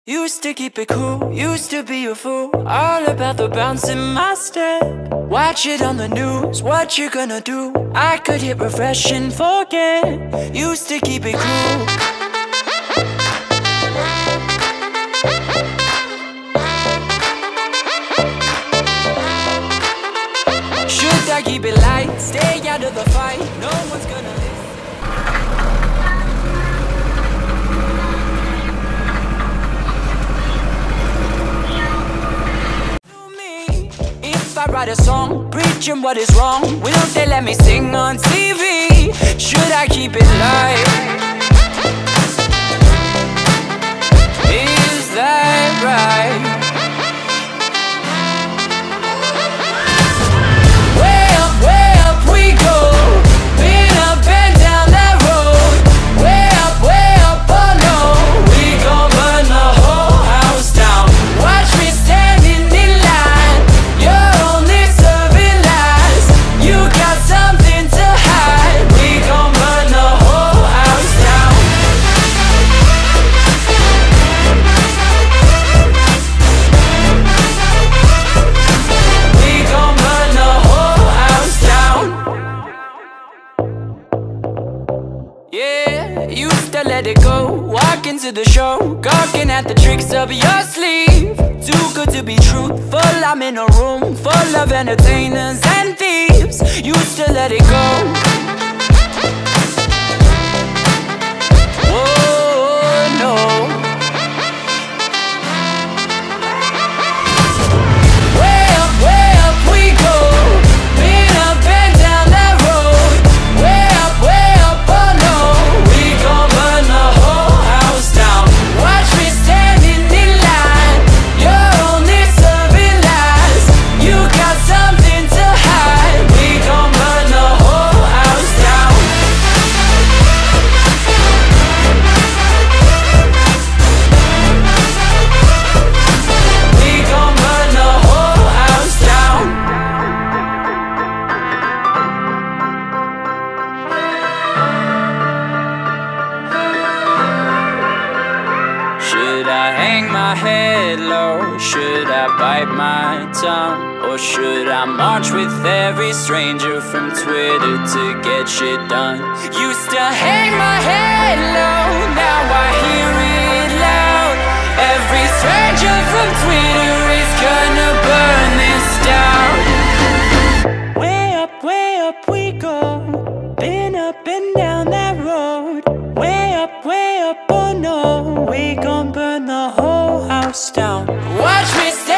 Used to keep it cool, used to be a fool, all about the bounce in my step. Watch it on the news, what you gonna do? I could hit refresh and forget. Used to keep it cool. Should I keep it light, stay out of the fight? No one's gonna listen. If I write a song, preaching what is wrong, will they let me sing on TV? Should I keep it light? Is that right? Way up we go. Been up and down that road. Way up, oh no. We gon' burn the whole house down. Watch me standing in line. You're only serving lies. You got something to hide. We gon' burn the whole house down. We gon' burn the whole house down. Yeah, used to let it go. Walk into the show, gawking at the tricks up your sleeve. Too good to be truthful, I'm in a room full of entertainers and thieves. Used to let it go. Oh no. Way up we go. Been up and down that road. Way up, oh no. We gon' burn the whole house down. Watch me standing in line. You're only serving lies. You got something to hide. We gon' burn the whole house down. We gon' burn the whole house down. Should I hang my head low? Should I bite my tongue? Or should I march with every stranger from Twitter to get shit done? Used to hang my head low, now I hear it loud. Every stranger from Twitter is gonna burn this down. Way up we go. Been up and down that road. Way up, oh no. We gon' burn the whole house down. Watch me stay